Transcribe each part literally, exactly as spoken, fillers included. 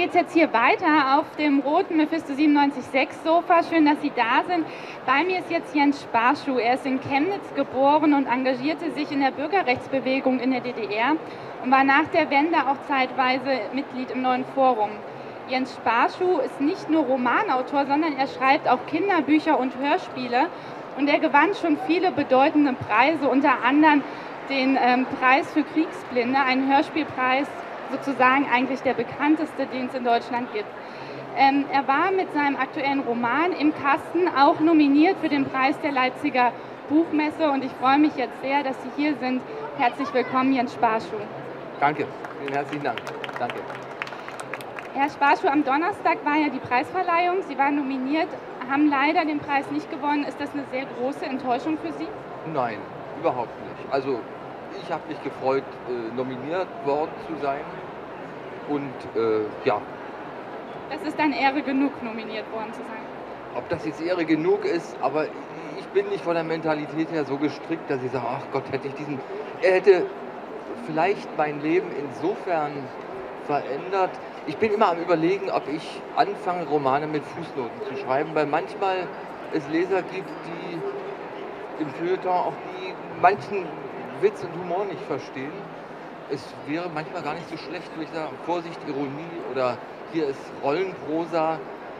geht es jetzt hier weiter auf dem roten Mephisto siebenundneunzig Komma sechs Sofa. Schön, dass Sie da sind. Bei mir ist jetzt Jens Sparschuh. Er ist in Chemnitz geboren und engagierte sich in der Bürgerrechtsbewegung in der D D R und war nach der Wende auch zeitweise Mitglied im Neuen Forum. Jens Sparschuh ist nicht nur Romanautor, sondern er schreibt auch Kinderbücher und Hörspiele. Und er gewann schon viele bedeutende Preise, unter anderem den ähm, Preis für Kriegsblinde, einen Hörspielpreis, sozusagen eigentlich der bekannteste, den es in Deutschland gibt. Ähm, er war mit seinem aktuellen Roman Im Kasten auch nominiert für den Preis der Leipziger Buchmesse und ich freue mich jetzt sehr, dass Sie hier sind. Herzlich willkommen, Jens Sparschuh. Danke, vielen herzlichen Dank. Danke. Herr Sparschuh, am Donnerstag war ja die Preisverleihung. Sie waren nominiert, haben leider den Preis nicht gewonnen. Ist das eine sehr große Enttäuschung für Sie? Nein, überhaupt nicht. Also ich habe mich gefreut, äh, nominiert worden zu sein und äh, ja. Das ist dann Ehre genug, nominiert worden zu sein. Ob das jetzt Ehre genug ist, aber ich bin nicht von der Mentalität her so gestrickt, dass ich sage, ach Gott, hätte ich diesen... Er hätte vielleicht mein Leben insofern verändert. Ich bin immer am Überlegen, ob ich anfange, Romane mit Fußnoten zu schreiben, weil manchmal es Leser gibt, die im Feuilleton auch die manchen Witz und Humor nicht verstehen. Es wäre manchmal gar nicht so schlecht, würde ich sagen, Vorsicht, Ironie oder hier ist Rollenprosa.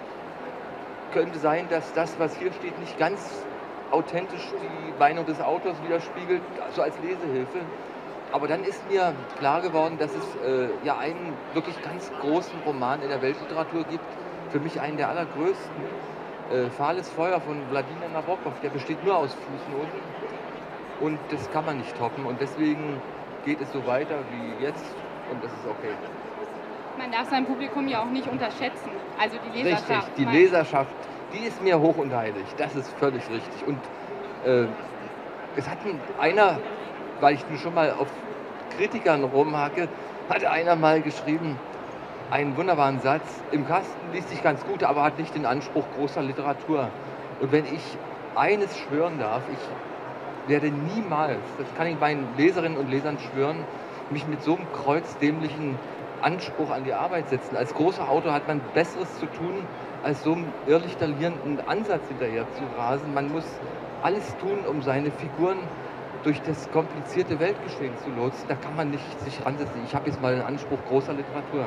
Könnte sein, dass das, was hier steht, nicht ganz authentisch die Meinung des Autors widerspiegelt, also als Lesehilfe. Aber dann ist mir klar geworden, dass es äh, ja einen wirklich ganz großen Roman in der Weltliteratur gibt, für mich einen der allergrößten, äh, Fahles Feuer von Wladimir Nabokov, der besteht nur aus Fußnoten und das kann man nicht toppen und deswegen geht es so weiter wie jetzt und das ist okay. Man darf sein Publikum ja auch nicht unterschätzen, also die Leserschaft. Richtig, die Leserschaft, die ist mir hoch und heilig, das ist völlig richtig und äh, es hat einer, weil ich nun schon mal auf Kritikern rumhacke, hat einer mal geschrieben, einen wunderbaren Satz, im Kasten liest sich ganz gut, aber hat nicht den Anspruch großer Literatur. Und wenn ich eines schwören darf, ich werde niemals, das kann ich meinen Leserinnen und Lesern schwören, mich mit so einem kreuzdämlichen Anspruch an die Arbeit setzen. Als großer Autor hat man Besseres zu tun, als so einen irrlichterierenden Ansatz hinterher zu rasen. Man muss alles tun, um seine Figuren durch das komplizierte Weltgeschehen zu lotsen. Da kann man nicht sich ransetzen. Ich habe jetzt mal den Anspruch großer Literatur.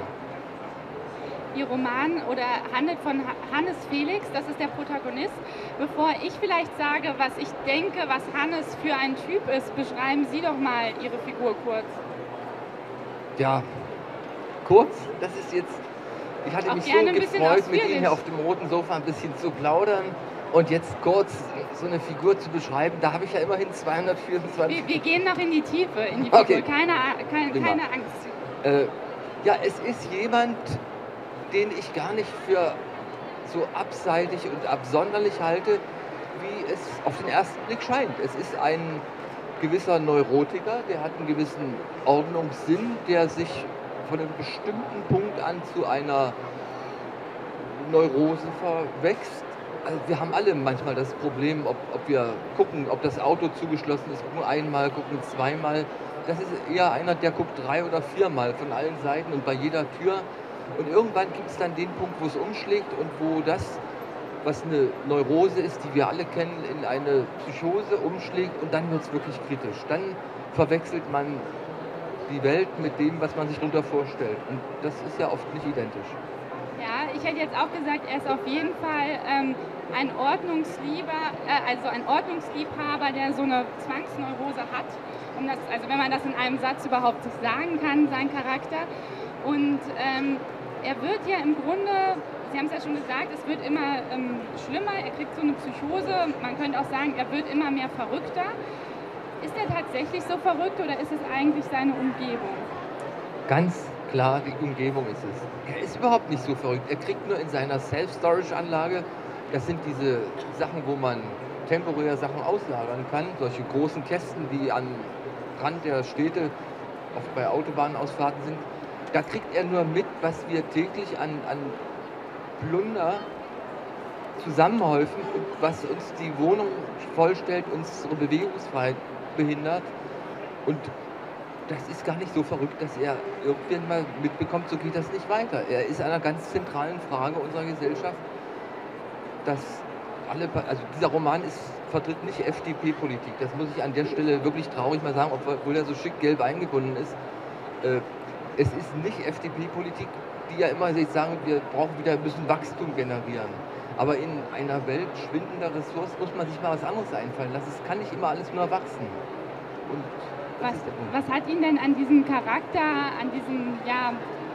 Ihr Roman oder handelt von Hannes Felix, das ist der Protagonist. Bevor ich vielleicht sage, was ich denke, was Hannes für ein Typ ist, beschreiben Sie doch mal Ihre Figur kurz. Ja, kurz, das ist jetzt... Ich hatte Auch mich so gefreut, mit Ihnen hier auf dem roten Sofa ein bisschen zu plaudern. Und jetzt kurz so eine Figur zu beschreiben, da habe ich ja immerhin zweihundertvierundzwanzig... Wir, wir gehen noch in die Tiefe, in die Figur, okay. keine, keine, keine Angst. Äh, ja, es ist jemand, den ich gar nicht für so abseitig und absonderlich halte, wie es auf den ersten Blick scheint. Es ist ein gewisser Neurotiker, der hat einen gewissen Ordnungssinn, der sich von einem bestimmten Punkt an zu einer Neurose verwächst. Also wir haben alle manchmal das Problem, ob, ob wir gucken, ob das Auto zugeschlossen ist, gucken einmal, gucken zweimal. Das ist eher einer, der guckt drei oder viermal von allen Seiten und bei jeder Tür. Und irgendwann gibt es dann den Punkt, wo es umschlägt und wo das, was eine Neurose ist, die wir alle kennen, in eine Psychose umschlägt und dann wird es wirklich kritisch. Dann verwechselt man die Welt mit dem, was man sich darunter vorstellt. Und das ist ja oft nicht identisch. Ja, ich hätte jetzt auch gesagt, er ist auf jeden Fall ähm, ein Ordnungslieber, äh, also ein Ordnungsliebhaber, der so eine Zwangsneurose hat. Um das, also wenn man das in einem Satz überhaupt sagen kann, sein Charakter. Und ähm, er wird ja im Grunde, Sie haben es ja schon gesagt, es wird immer ähm, schlimmer, er kriegt so eine Psychose, man könnte auch sagen, er wird immer mehr verrückter. Ist er tatsächlich so verrückt oder ist es eigentlich seine Umgebung? Ganz klar, die Umgebung ist es. Er ist überhaupt nicht so verrückt. Er kriegt nur in seiner Self-Storage-Anlage, das sind diese Sachen, wo man temporär Sachen auslagern kann, solche großen Kästen, die am Rand der Städte, oft bei Autobahnausfahrten sind. Da kriegt er nur mit, was wir täglich an, an Plunder zusammenhäufen und was uns die Wohnung vollstellt, unsere Bewegungsfreiheit behindert. Und das ist gar nicht so verrückt, dass er irgendwann mal mitbekommt, so geht das nicht weiter. Er ist einer ganz zentralen Frage unserer Gesellschaft, dass alle, also dieser Roman ist, vertritt nicht F D P-Politik. Das muss ich an der Stelle wirklich traurig mal sagen, obwohl er so schick gelb eingebunden ist. Äh, es ist nicht F D P-Politik, die ja immer jetzt sagen, wir brauchen wieder, müssen Wachstum generieren. Aber in einer Welt schwindender Ressourcen muss man sich mal was anderes einfallen lassen. Es kann nicht immer alles nur wachsen. Und was, was hat ihn denn an diesem Charakter, an diesem ja,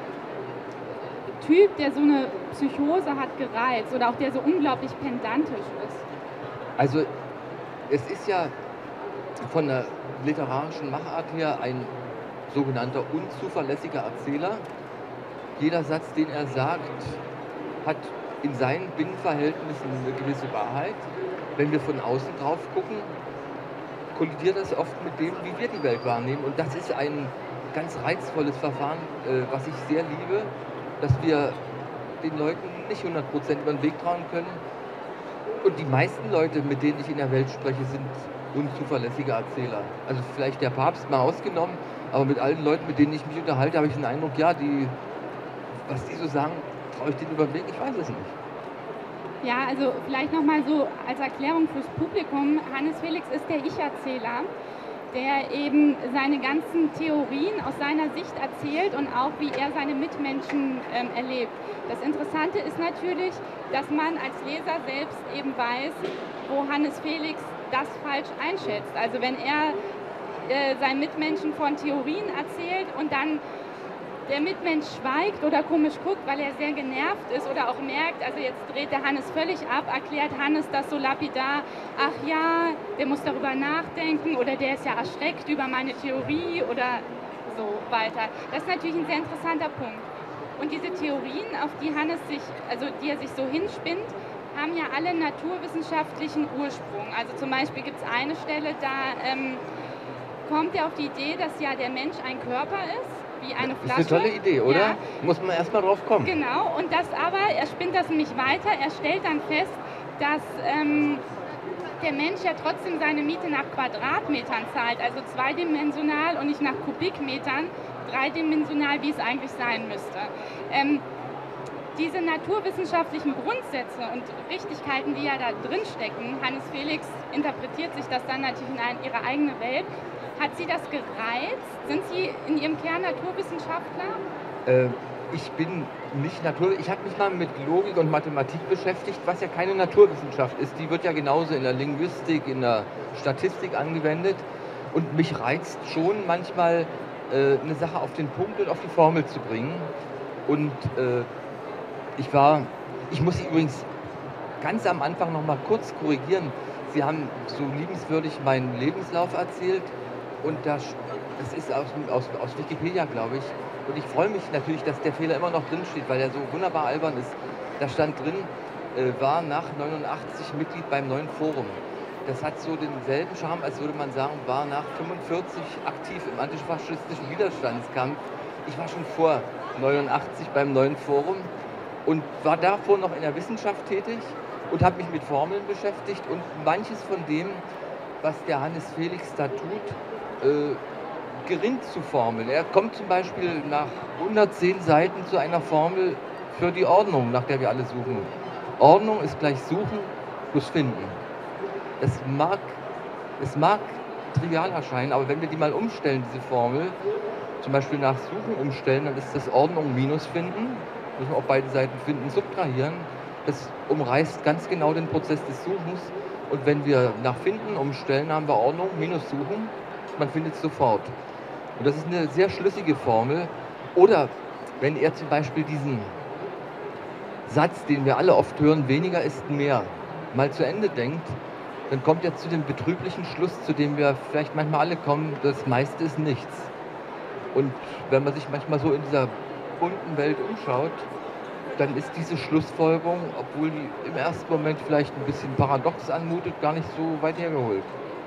Typ, der so eine Psychose hat, gereizt oder auch der so unglaublich pedantisch ist? Also es ist ja von der literarischen Machart her ein sogenannter unzuverlässiger Erzähler. Jeder Satz, den er sagt, hat in seinen Binnenverhältnissen eine gewisse Wahrheit. Wenn wir von außen drauf gucken, kollidiert das oft mit dem, wie wir die Welt wahrnehmen. Und das ist ein ganz reizvolles Verfahren, äh, was ich sehr liebe, dass wir den Leuten nicht hundert Prozent über den Weg trauen können. Und die meisten Leute, mit denen ich in der Welt spreche, sind unzuverlässige Erzähler. Also vielleicht der Papst mal ausgenommen, aber mit allen Leuten, mit denen ich mich unterhalte, habe ich den Eindruck, ja, die, was die so sagen, traue ich denen über den Weg? Ich weiß es nicht. Ja, also vielleicht nochmal so als Erklärung fürs Publikum. Hannes Felix ist der Ich-Erzähler, der eben seine ganzen Theorien aus seiner Sicht erzählt und auch, wie er seine Mitmenschen ähm, erlebt. Das Interessante ist natürlich, dass man als Leser selbst eben weiß, wo Hannes Felix das falsch einschätzt. Also wenn er äh, seinen Mitmenschen von Theorien erzählt und dann der Mitmensch schweigt oder komisch guckt, weil er sehr genervt ist oder auch merkt, also jetzt dreht der Hannes völlig ab, erklärt Hannes das so lapidar, ach ja, der muss darüber nachdenken oder der ist ja erschreckt über meine Theorie oder so weiter. Das ist natürlich ein sehr interessanter Punkt. Und diese Theorien, auf die Hannes sich, also die er sich so hinspinnt, haben ja alle naturwissenschaftlichen Ursprung. Also zum Beispiel gibt es eine Stelle, da ähm, kommt er auf die Idee, dass ja der Mensch ein Körper ist, wie eine Flasche. Das ist eine tolle Idee, oder? Ja. Muss man erstmal drauf kommen. Genau, und das aber, er spinnt das nämlich weiter, er stellt dann fest, dass ähm, der Mensch ja trotzdem seine Miete nach Quadratmetern zahlt, also zweidimensional und nicht nach Kubikmetern, dreidimensional, wie es eigentlich sein müsste. Ähm, diese naturwissenschaftlichen Grundsätze und Richtigkeiten, die ja da drin stecken, Hannes Felix interpretiert sich das dann natürlich in eine, ihre eigene Welt. Hat Sie das gereizt? Sind Sie in Ihrem Kern Naturwissenschaftler? Äh, ich bin nicht Natur... Ich habe mich mal mit Logik und Mathematik beschäftigt, was ja keine Naturwissenschaft ist. Die wird ja genauso in der Linguistik, in der Statistik angewendet. Und mich reizt schon manchmal, äh, eine Sache auf den Punkt und auf die Formel zu bringen. Und äh, ich war... Ich muss Sie übrigens ganz am Anfang noch mal kurz korrigieren. Sie haben so liebenswürdig meinen Lebenslauf erzählt. Und das, das ist aus, aus, aus Wikipedia, glaube ich. Und ich freue mich natürlich, dass der Fehler immer noch drin steht, weil er so wunderbar albern ist. Da stand drin, äh, war nach neunundachtzig Mitglied beim neuen Forum. Das hat so denselben Charme, als würde man sagen, war nach fünfundvierzig aktiv im antifaschistischen Widerstandskampf. Ich war schon vor neunundachtzig beim neuen Forum und war davor noch in der Wissenschaft tätig und habe mich mit Formeln beschäftigt. Und manches von dem, was der Hannes Felix da tut, Äh, gerinnt zu formeln. Er kommt zum Beispiel nach hundertzehn Seiten zu einer Formel für die Ordnung, nach der wir alle suchen. Ordnung ist gleich Suchen plus Finden. Es mag, es mag trivial erscheinen, aber wenn wir die mal umstellen, diese Formel, zum Beispiel nach Suchen umstellen, dann ist das Ordnung minus Finden. Müssen wir auf beide Seiten Finden subtrahieren. Das umreißt ganz genau den Prozess des Suchens. Und wenn wir nach Finden umstellen, haben wir Ordnung minus Suchen. Man findet es sofort. Und das ist eine sehr schlüssige Formel. Oder wenn er zum Beispiel diesen Satz, den wir alle oft hören, weniger ist mehr, mal zu Ende denkt, dann kommt er zu dem betrüblichen Schluss, zu dem wir vielleicht manchmal alle kommen, das meiste ist nichts. Und wenn man sich manchmal so in dieser bunten Welt umschaut, dann ist diese Schlussfolgerung, obwohl die im ersten Moment vielleicht ein bisschen paradox anmutet, gar nicht so weit hergeholt.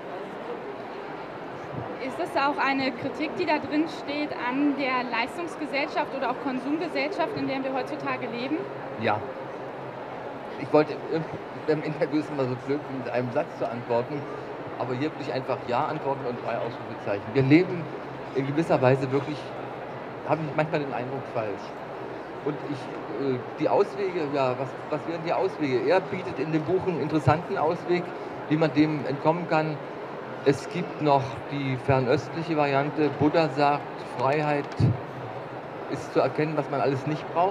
Ist das auch eine Kritik, die da drin steht an der Leistungsgesellschaft oder auch Konsumgesellschaft, in der wir heutzutage leben? Ja. Ich wollte, im Interview ist immer so blöd, mit einem Satz zu antworten, aber hier würde ich einfach Ja antworten und drei Ausrufezeichen. Wir leben in gewisser Weise wirklich, habe ich manchmal den Eindruck, falsch. Und ich, äh, die Auswege, ja, was, was wären die Auswege? Er bietet in dem Buch einen interessanten Ausweg, wie man dem entkommen kann. Es gibt noch die fernöstliche Variante. Buddha sagt, Freiheit ist zu erkennen, was man alles nicht braucht.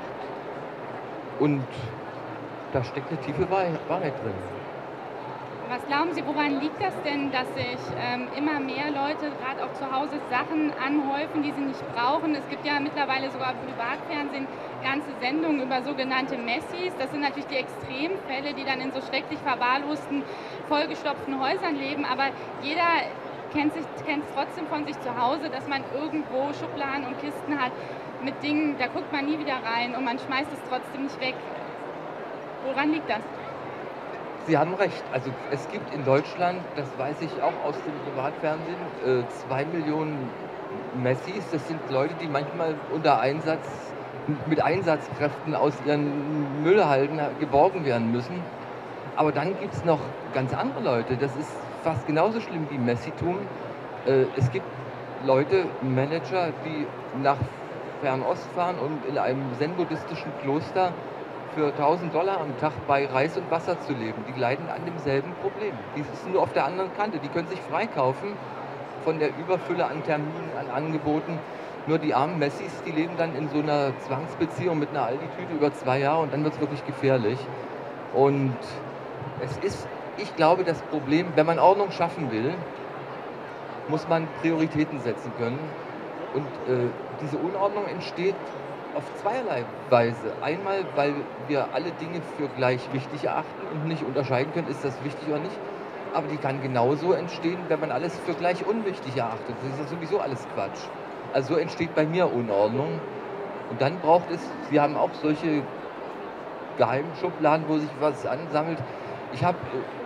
Und da steckt eine tiefe Wahrheit drin. Was glauben Sie, woran liegt das denn, dass sich ähm, immer mehr Leute gerade auch zu Hause Sachen anhäufen, die sie nicht brauchen? Es gibt ja mittlerweile sogar im Privatfernsehen ganze Sendungen über sogenannte Messis. Das sind natürlich die Extremfälle, die dann in so schrecklich verwahrlosten, vollgestopften Häusern leben. Aber jeder kennt es trotzdem von sich zu Hause, dass man irgendwo Schubladen und Kisten hat mit Dingen, da guckt man nie wieder rein und man schmeißt es trotzdem nicht weg. Woran liegt das? Sie haben recht. Also es gibt in Deutschland, das weiß ich auch aus dem Privatfernsehen, äh, zwei Millionen Messis. Das sind Leute, die manchmal unter Einsatz, mit Einsatzkräften aus ihren Müllhalden geborgen werden müssen. Aber dann gibt es noch ganz andere Leute. Das ist fast genauso schlimm wie Messitum. Äh, es gibt Leute, Manager, die nach Fernost fahren und in einem zen-buddhistischen Kloster für tausend Dollar am Tag bei Reis und Wasser zu leben. Die leiden an demselben Problem. Die sind nur auf der anderen Kante. Die können sich freikaufen von der Überfülle an Terminen, an Angeboten. Nur die armen Messis, die leben dann in so einer Zwangsbeziehung mit einer Aldi-Tüte über zwei Jahre und dann wird es wirklich gefährlich. Und es ist, ich glaube, das Problem, wenn man Ordnung schaffen will, muss man Prioritäten setzen können. Und äh, diese Unordnung entsteht auf zweierlei Weise. Einmal, weil wir alle Dinge für gleich wichtig erachten und nicht unterscheiden können, ist das wichtig oder nicht. Aber die kann genauso entstehen, wenn man alles für gleich unwichtig erachtet. Das ist ja sowieso alles Quatsch. Also so entsteht bei mir Unordnung. Und dann braucht es, Sie haben auch solche Geheimschubladen, wo sich was ansammelt. Ich habe,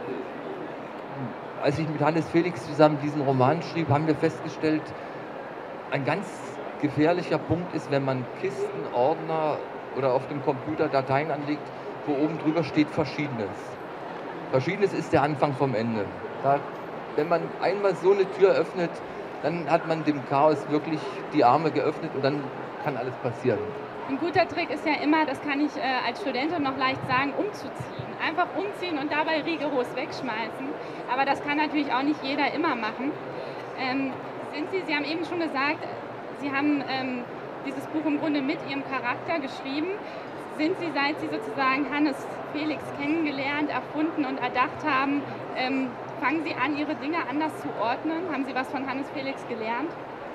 äh, als ich mit Hannes Felix zusammen diesen Roman schrieb, haben wir festgestellt, ein ganz gefährlicher Punkt ist, wenn man Kisten, Ordner oder auf dem Computer Dateien anlegt, wo oben drüber steht Verschiedenes. Verschiedenes ist der Anfang vom Ende. Da, wenn man einmal so eine Tür öffnet, dann hat man dem Chaos wirklich die Arme geöffnet und dann kann alles passieren. Ein guter Trick ist ja immer, das kann ich äh, als Studentin noch leicht sagen, umzuziehen. Einfach umziehen und dabei rigoros wegschmeißen. Aber das kann natürlich auch nicht jeder immer machen. Ähm, sind Sie, Sie haben eben schon gesagt, Sie haben ähm, dieses Buch im Grunde mit Ihrem Charakter geschrieben. Sind Sie, seit Sie sozusagen Hannes Felix kennengelernt, erfunden und erdacht haben, ähm, fangen Sie an, Ihre Dinge anders zu ordnen? Haben Sie was von Hannes Felix gelernt?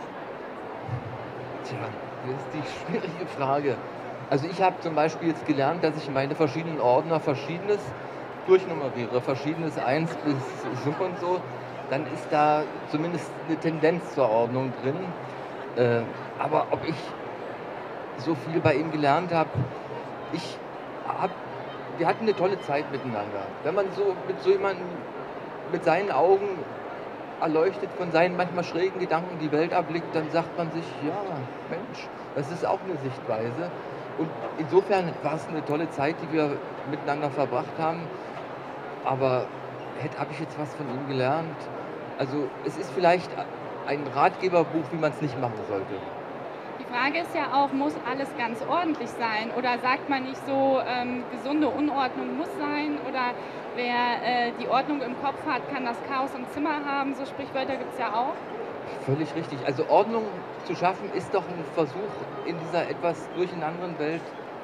Tja, das ist die schwierige Frage. Also ich habe zum Beispiel jetzt gelernt, dass ich meine verschiedenen Ordner Verschiedenes durchnummeriere. Verschiedenes eins bis so und so. Dann ist da zumindest eine Tendenz zur Ordnung drin. Äh, aber ob ich so viel bei ihm gelernt habe, ich hab, wir hatten eine tolle Zeit miteinander. Wenn man so mit so jemandem, mit seinen Augen erleuchtet von seinen manchmal schrägen Gedanken die Welt erblickt, dann sagt man sich, ja, Mensch, das ist auch eine Sichtweise. Und insofern war es eine tolle Zeit, die wir miteinander verbracht haben. Aber habe ich jetzt was von ihm gelernt? Also es ist vielleicht ein Ratgeberbuch, wie man es nicht machen sollte. Die Frage ist ja auch, muss alles ganz ordentlich sein? Oder sagt man nicht so, ähm, gesunde Unordnung muss sein? Oder wer äh, die Ordnung im Kopf hat, kann das Chaos im Zimmer haben? So Sprichwörter gibt es ja auch. Völlig richtig. Also Ordnung zu schaffen, ist doch ein Versuch, in dieser etwas durcheinanderen Welt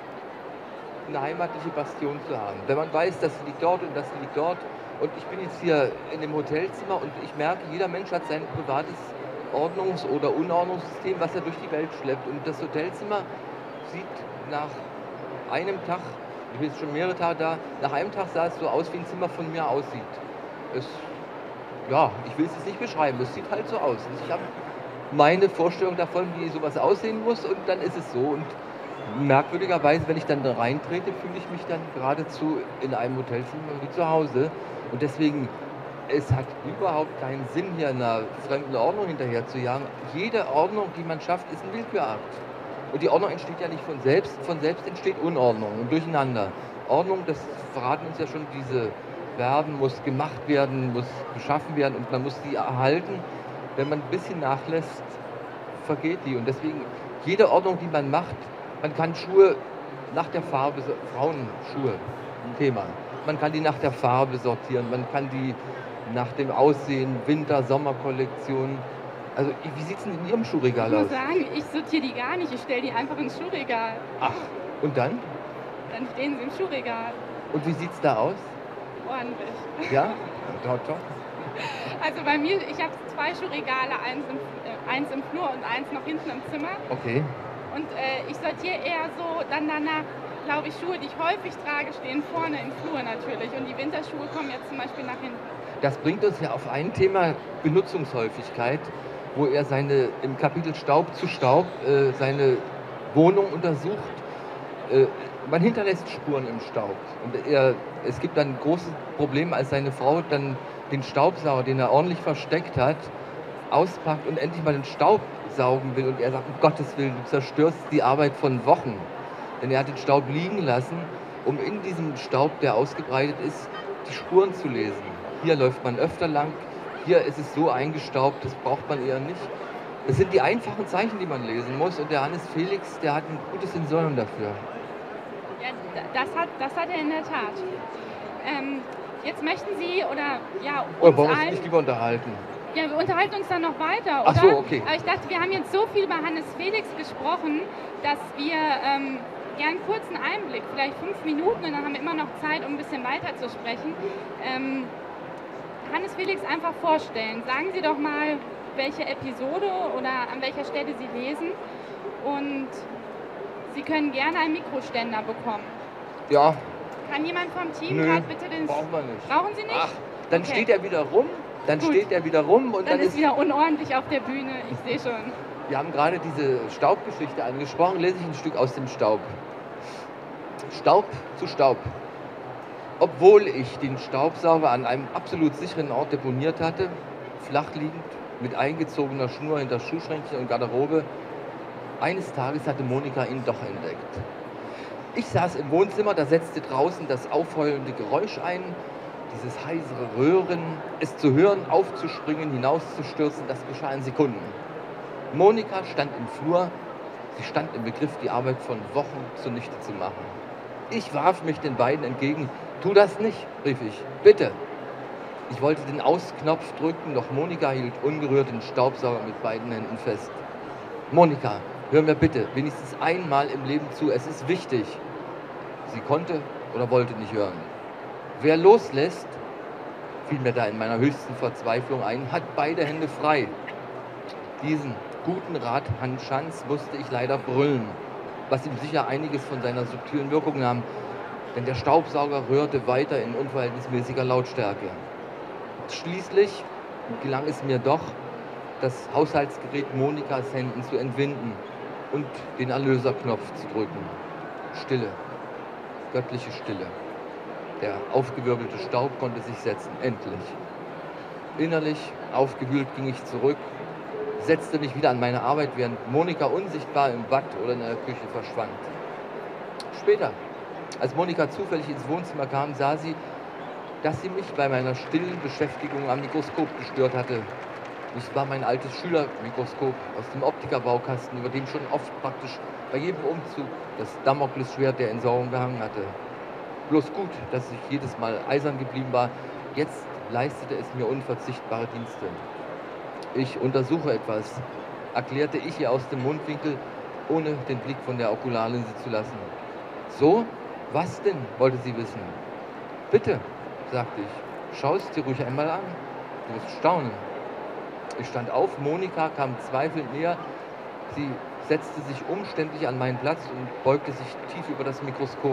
eine heimatliche Bastion zu haben. Wenn man weiß, das liegt dort und das liegt dort. Und ich bin jetzt hier in dem Hotelzimmer und ich merke, jeder Mensch hat sein privates Ordnungs- oder Unordnungssystem, was er durch die Welt schleppt. Und das Hotelzimmer sieht nach einem Tag, ich bin jetzt schon mehrere Tage da, nach einem Tag sah es so aus, wie ein Zimmer von mir aussieht. Es, ja, ich will es jetzt nicht beschreiben, es sieht halt so aus. Und ich habe meine Vorstellung davon, wie sowas aussehen muss und dann ist es so. Und merkwürdigerweise, wenn ich dann da reintrete, fühle ich mich dann geradezu in einem Hotelzimmer wie zu Hause. Und deswegen, es hat überhaupt keinen Sinn, hier einer fremden Ordnung hinterher zu jagen. Jede Ordnung, die man schafft, ist ein Willkürakt. Und die Ordnung entsteht ja nicht von selbst, von selbst entsteht Unordnung und Durcheinander. Ordnung, das verraten uns ja schon diese Verben, muss gemacht werden, muss geschaffen werden und man muss die erhalten. Wenn man ein bisschen nachlässt, vergeht die. Und deswegen, jede Ordnung, die man macht, man kann Schuhe nach der Farbe, Frauenschuhe, ein Thema. Man kann die nach der Farbe sortieren, man kann die nach dem Aussehen, Winter-, Sommerkollektion. Also wie sieht es denn in Ihrem Schuhregal aus? Ich muss sagen, ich sortiere die gar nicht, ich stelle die einfach ins Schuhregal. Ach, und dann? Dann stehen sie im Schuhregal. Und wie sieht es da aus? Ordentlich. Ja? Doch, doch. Also bei mir, ich habe zwei Schuhregale, eins im, äh, eins im Flur und eins noch hinten im Zimmer. Okay. Und äh, ich sortiere eher so dann danach, glaube ich, Schuhe, die ich häufig trage, stehen vorne im Flur natürlich. Und die Winterschuhe kommen jetzt zum Beispiel nach hinten. Das bringt uns ja auf ein Thema Benutzungshäufigkeit, wo er seine, im Kapitel Staub zu Staub äh, seine Wohnung untersucht. Äh, man hinterlässt Spuren im Staub. Und er, es gibt dann ein großes Problem, als seine Frau dann den Staubsauger, den er ordentlich versteckt hat, auspackt und endlich mal den Staub saugen will. Und er sagt, um Gottes Willen, du zerstörst die Arbeit von Wochen. Denn er hat den Staub liegen lassen, um in diesem Staub, der ausgebreitet ist, die Spuren zu lesen. Hier läuft man öfter lang, hier ist es so eingestaubt, das braucht man eher nicht. Das sind die einfachen Zeichen, die man lesen muss. Und der Hannes Felix, der hat ein gutes Sensorium dafür. Ja, das hat, das hat er in der Tat. Ähm, jetzt möchten Sie, oder ja, uns Oder wollen wir uns allen... nicht lieber unterhalten? Ja, wir unterhalten uns dann noch weiter, oder? Ach so, okay. Aber ich dachte, wir haben jetzt so viel bei Hannes Felix gesprochen, dass wir ähm, gern einen kurzen Einblick, vielleicht fünf Minuten, und dann haben wir immer noch Zeit, um ein bisschen weiter zu sprechen. Ähm, Hannes Felix einfach vorstellen. Sagen Sie doch mal, welche Episode oder an welcher Stelle Sie lesen. Und Sie können gerne einen Mikroständer bekommen. Ja. Kann jemand vom Team Nö, gerade bitte den... brauchen wir nicht. Brauchen Sie nicht? Ach, dann Okay. steht er wieder rum, dann Gut. steht er wieder rum und Dann, dann, ist wieder unordentlich auf der Bühne, ich sehe schon. Wir haben gerade diese Staubgeschichte angesprochen, lese ich ein Stück aus dem Staub. Staub zu Staub. Obwohl ich den Staubsauger an einem absolut sicheren Ort deponiert hatte, flach liegend, mit eingezogener Schnur hinter Schuhschränkchen und Garderobe, eines Tages hatte Monika ihn doch entdeckt. Ich saß im Wohnzimmer, da setzte draußen das aufheulende Geräusch ein, dieses heisere Röhren, es zu hören, aufzuspringen, hinauszustürzen, das geschah in Sekunden. Monika stand im Flur, sie stand im Begriff, die Arbeit von Wochen zunichte zu machen. Ich warf mich den beiden entgegen. Tu das nicht, rief ich. Bitte. Ich wollte den Ausknopf drücken, doch Monika hielt ungerührt den Staubsauger mit beiden Händen fest. Monika, hör mir bitte wenigstens einmal im Leben zu, es ist wichtig. Sie konnte oder wollte nicht hören. Wer loslässt, fiel mir da in meiner höchsten Verzweiflung ein, hat beide Hände frei. Diesen guten Rat Hans Schanz musste ich leider brüllen, was ihm sicher einiges von seiner subtilen Wirkung nahm, denn der Staubsauger rührte weiter in unverhältnismäßiger Lautstärke. Schließlich gelang es mir doch, das Haushaltsgerät Monikas Händen zu entwinden und den Erlöserknopf zu drücken. Stille, göttliche Stille. Der aufgewirbelte Staub konnte sich setzen, endlich. Innerlich aufgewühlt ging ich zurück, setzte mich wieder an meine Arbeit, während Monika unsichtbar im Bad oder in der Küche verschwand. Später, als Monika zufällig ins Wohnzimmer kam, sah sie, dass sie mich bei meiner stillen Beschäftigung am Mikroskop gestört hatte. Es war mein altes Schülermikroskop aus dem Optikerbaukasten, über dem schon oft praktisch bei jedem Umzug das Damoklesschwert der Entsorgung gehangen hatte. Bloß gut, dass ich jedes Mal eisern geblieben war. Jetzt leistete es mir unverzichtbare Dienste. Ich untersuche etwas, erklärte ich ihr aus dem Mundwinkel, ohne den Blick von der Okularlinse zu lassen. So? Was denn? Wollte sie wissen. Bitte, sagte ich, schau es dir ruhig einmal an. Du wirst staunen. Ich stand auf, Monika kam zweifelnd näher. Sie setzte sich umständlich an meinen Platz und beugte sich tief über das Mikroskop.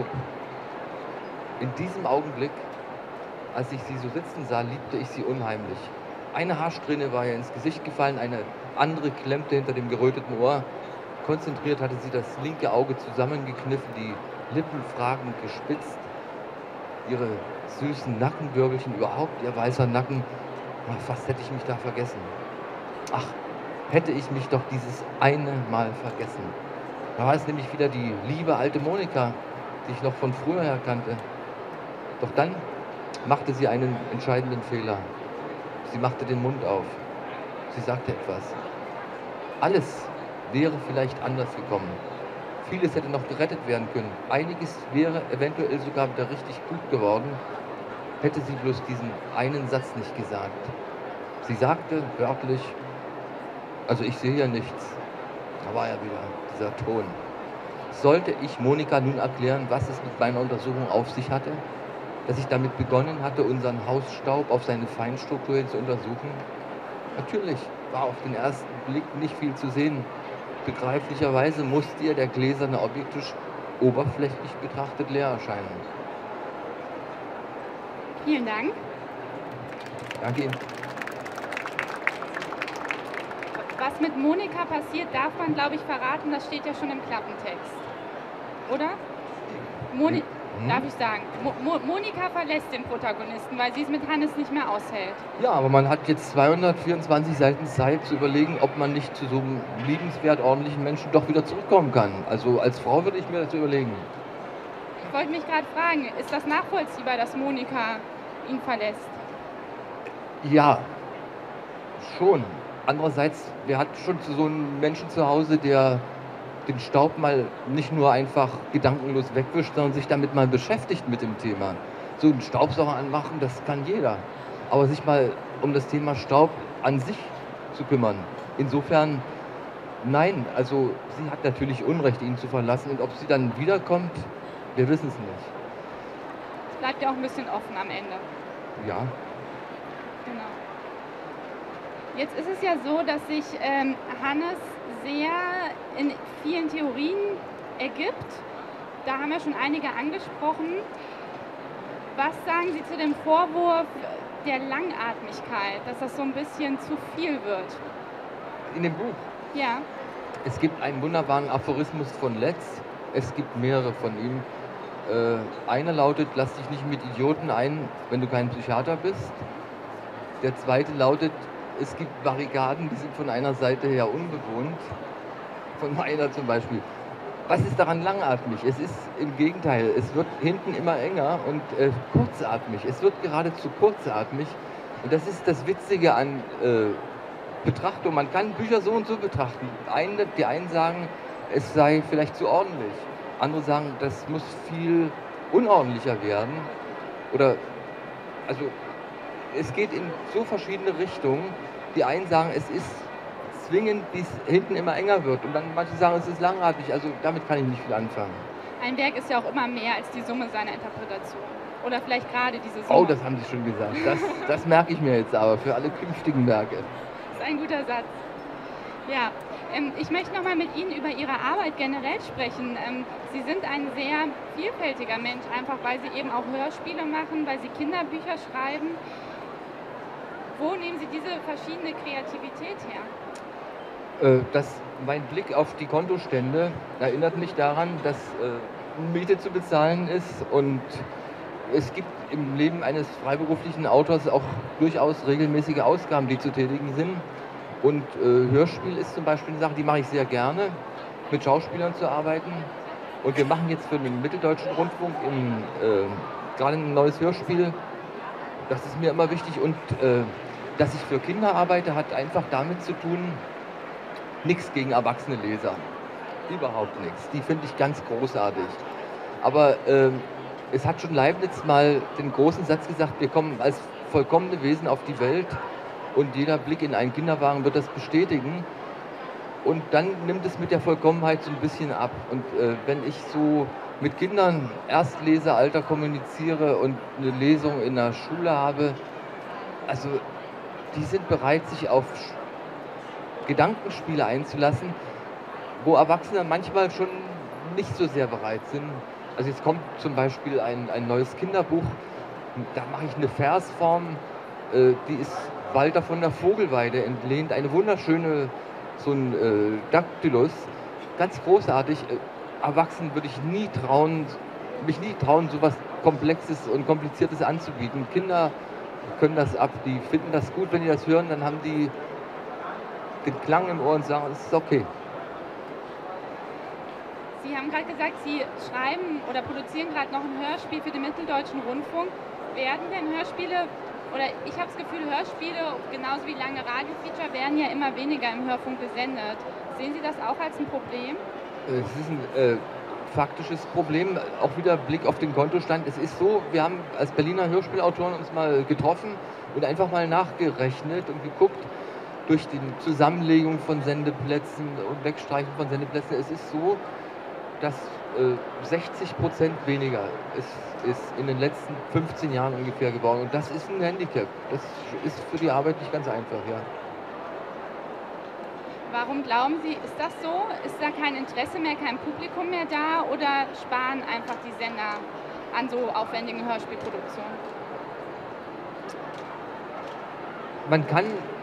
In diesem Augenblick, als ich sie so sitzen sah, liebte ich sie unheimlich. Eine Haarsträhne war ihr ins Gesicht gefallen, eine andere klemmte hinter dem geröteten Ohr. Konzentriert hatte sie das linke Auge zusammengekniffen, die Lippen fragend gespitzt. Ihre süßen Nackenwirbelchen, überhaupt ihr weißer Nacken, ach, fast hätte ich mich da vergessen. Ach, hätte ich mich doch dieses eine Mal vergessen. Da war es nämlich wieder die liebe alte Monika, die ich noch von früher her kannte. Doch dann machte sie einen entscheidenden Fehler. Sie machte den Mund auf. Sie sagte etwas. Alles, wäre vielleicht anders gekommen. Vieles hätte noch gerettet werden können. Einiges wäre eventuell sogar wieder richtig gut geworden, hätte sie bloß diesen einen Satz nicht gesagt. Sie sagte wörtlich, also ich sehe ja nichts. Da war ja wieder dieser Ton. Sollte ich Monika nun erklären, was es mit meiner Untersuchung auf sich hatte? Dass ich damit begonnen hatte, unseren Hausstaub auf seine Feinstruktur zu untersuchen? Natürlich war auf den ersten Blick nicht viel zu sehen. Begreiflicherweise musste ihr der gläserne Objekttisch oberflächlich betrachtet leer erscheinen. Vielen Dank. Danke Ihnen. Was mit Monika passiert, darf man, glaube ich, verraten. Das steht ja schon im Klappentext. Oder? Moni Hm? Darf ich sagen. Mo Mo Monika verlässt den Protagonisten, weil sie es mit Hannes nicht mehr aushält. Ja, aber man hat jetzt zweihundertvierundzwanzig Seiten Zeit zu überlegen, ob man nicht zu so einem liebenswert ordentlichen Menschen doch wieder zurückkommen kann. Also als Frau würde ich mir das überlegen. Ich wollte mich gerade fragen, ist das nachvollziehbar, dass Monika ihn verlässt? Ja, schon. Andererseits, wer hat schon so einen Menschen zu Hause, der den Staub mal nicht nur einfach gedankenlos wegwischt, sondern sich damit mal beschäftigt mit dem Thema. So einen Staubsauger anmachen, das kann jeder. Aber sich mal um das Thema Staub an sich zu kümmern. Insofern, nein, also sie hat natürlich Unrecht, ihn zu verlassen. Und ob sie dann wiederkommt, wir wissen es nicht. Es bleibt ja auch ein bisschen offen am Ende. Ja. Genau. Jetzt ist es ja so, dass sich ähm, Hannes sehr in vielen Theorien ergibt. Da haben wir schon einige angesprochen. Was sagen Sie zu dem Vorwurf der Langatmigkeit, dass das so ein bisschen zu viel wird? In dem Buch? Ja. Es gibt einen wunderbaren Aphorismus von Letz. Es gibt mehrere von ihm. Äh, einer lautet, lass dich nicht mit Idioten ein, wenn du kein Psychiater bist. Der zweite lautet, es gibt Barrikaden, die sind von einer Seite her unbewohnt. Von meiner zum Beispiel. Was ist daran langatmig? Es ist im Gegenteil, es wird hinten immer enger und äh, kurzatmig. Es wird geradezu kurzatmig. Und das ist das Witzige an äh, Betrachtung. Man kann Bücher so und so betrachten. Eine, die einen sagen, es sei vielleicht zu ordentlich. Andere sagen, das muss viel unordentlicher werden. Oder, also, es geht in so verschiedene Richtungen. Die einen sagen, es ist zwingend, wie es hinten immer enger wird. Und dann manche sagen, es ist langatmig. Also damit kann ich nicht viel anfangen. Ein Werk ist ja auch immer mehr als die Summe seiner Interpretation. Oder vielleicht gerade diese Summe. Oh, das haben Sie schon gesagt. Das, das merke ich mir jetzt aber für alle künftigen Werke. Das ist ein guter Satz. Ja, ähm, ich möchte noch mal mit Ihnen über Ihre Arbeit generell sprechen. Ähm, Sie sind ein sehr vielfältiger Mensch, einfach weil Sie eben auch Hörspiele machen, weil Sie Kinderbücher schreiben. Wo nehmen Sie diese verschiedene Kreativität her? Das, mein Blick auf die Kontostände erinnert mich daran, dass äh, Miete zu bezahlen ist und es gibt im Leben eines freiberuflichen Autors auch durchaus regelmäßige Ausgaben, die zu tätigen sind. Und äh, Hörspiel ist zum Beispiel eine Sache, die mache ich sehr gerne, mit Schauspielern zu arbeiten. Und wir machen jetzt für den Mitteldeutschen Rundfunk in, äh, gerade ein neues Hörspiel. Das ist mir immer wichtig. Und äh, dass ich für Kinder arbeite, hat einfach damit zu tun, nichts gegen erwachsene Leser. Überhaupt nichts. Die finde ich ganz großartig. Aber äh, es hat schon Leibniz mal den großen Satz gesagt, wir kommen als vollkommene Wesen auf die Welt und jeder Blick in einen Kinderwagen wird das bestätigen. Und dann nimmt es mit der Vollkommenheit so ein bisschen ab. Und äh, wenn ich so mit Kindern Erstlesealter kommuniziere und eine Lesung in der Schule habe, also die sind bereit, sich auf Gedankenspiele einzulassen, wo Erwachsene manchmal schon nicht so sehr bereit sind. Also jetzt kommt zum Beispiel ein, ein neues Kinderbuch, da mache ich eine Versform, äh, die ist Walter von der Vogelweide entlehnt, eine wunderschöne, so ein äh, Daktylus, ganz großartig. Äh, Erwachsenen würde ich nie trauen, mich nie trauen, so was Komplexes und Kompliziertes anzubieten. Kinder können das ab, die finden das gut, wenn die das hören, dann haben die den Klang im Ohr und sagen, es ist okay. Sie haben gerade gesagt, Sie schreiben oder produzieren gerade noch ein Hörspiel für den Mitteldeutschen Rundfunk. Werden denn Hörspiele oder ich habe das Gefühl, Hörspiele, genauso wie lange Radiofeature, werden ja immer weniger im Hörfunk gesendet. Sehen Sie das auch als ein Problem? Es ist ein äh, faktisches Problem, auch wieder Blick auf den Kontostand. Es ist so, wir haben als Berliner Hörspielautoren uns mal getroffen und einfach mal nachgerechnet und geguckt, durch die Zusammenlegung von Sendeplätzen und Wegstreichen von Sendeplätzen. Es ist so, dass äh, sechzig Prozent weniger ist, ist in den letzten fünfzehn Jahren ungefähr geworden. Und das ist ein Handicap. Das ist für die Arbeit nicht ganz einfach, ja. Warum glauben Sie, ist das so? Ist da kein Interesse mehr, kein Publikum mehr da oder sparen einfach die Sender an so aufwendigen Hörspielproduktionen? Man kann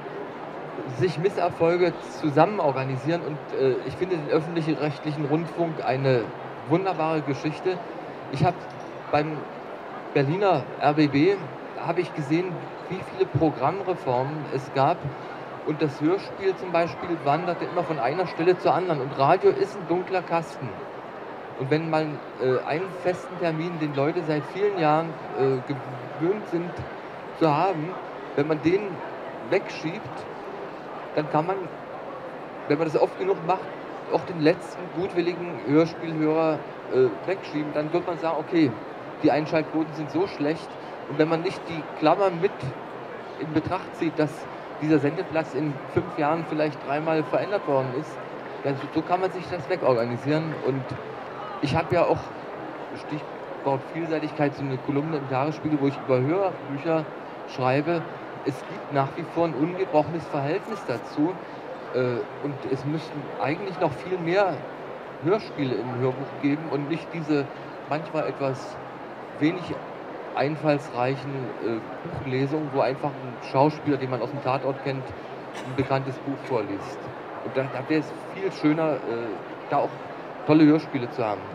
sich Misserfolge zusammen organisieren und äh, ich finde den öffentlich-rechtlichen Rundfunk eine wunderbare Geschichte. Ich habe beim Berliner R B B habe ich gesehen, wie viele Programmreformen es gab und das Hörspiel zum Beispiel wanderte immer von einer Stelle zur anderen und Radio ist ein dunkler Kasten. Und wenn man äh, einen festen Termin, den Leute seit vielen Jahren äh, gewöhnt sind zu haben, wenn man den wegschiebt, dann kann man, wenn man das oft genug macht, auch den letzten gutwilligen Hörspielhörer äh, wegschieben. Dann wird man sagen, okay, die Einschaltquoten sind so schlecht. Und wenn man nicht die Klammer mit in Betracht zieht, dass dieser Sendeplatz in fünf Jahren vielleicht dreimal verändert worden ist, dann so kann man sich das wegorganisieren. Und ich habe ja auch, Stichwort Vielseitigkeit, so eine Kolumne im Tagesspiegel, wo ich über Hörbücher schreibe. Es gibt nach wie vor ein ungebrochenes Verhältnis dazu äh, und es müssten eigentlich noch viel mehr Hörspiele im Hörbuch geben und nicht diese manchmal etwas wenig einfallsreichen äh, Buchlesungen, wo einfach ein Schauspieler, den man aus dem Tatort kennt, ein bekanntes Buch vorliest. Und da, da wäre es viel schöner, äh, da auch tolle Hörspiele zu haben.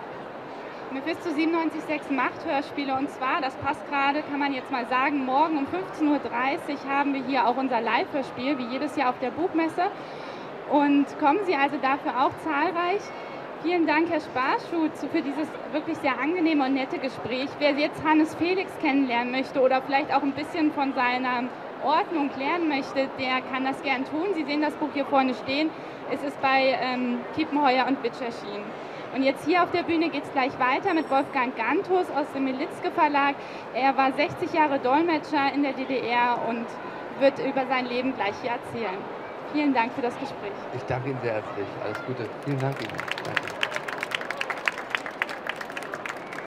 Mephisto siebenundneunzig Komma sechs macht Hörspiele und zwar, das passt gerade, kann man jetzt mal sagen, morgen um fünfzehn Uhr dreißig haben wir hier auch unser Live-Hörspiel, wie jedes Jahr auf der Buchmesse. Und kommen Sie also dafür auch zahlreich. Vielen Dank, Herr Sparschuh, für dieses wirklich sehr angenehme und nette Gespräch. Wer jetzt Hannes Felix kennenlernen möchte oder vielleicht auch ein bisschen von seiner Ordnung lernen möchte, der kann das gern tun. Sie sehen das Buch hier vorne stehen. Es ist bei ähm, Kiepenheuer und Bitsch erschienen. Und jetzt hier auf der Bühne geht es gleich weiter mit Wolfgang Gantus aus dem Militzke Verlag. Er war sechzig Jahre Dolmetscher in der D D R und wird über sein Leben gleich hier erzählen. Vielen Dank für das Gespräch. Ich danke Ihnen sehr herzlich. Alles Gute. Vielen Dank Ihnen. Danke.